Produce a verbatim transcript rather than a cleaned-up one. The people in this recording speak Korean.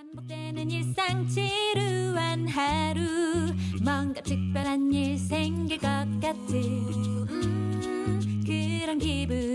반복되는 일상 지루한 하루 뭔가 특별한 일 생길 것 같은 음, 그런 기분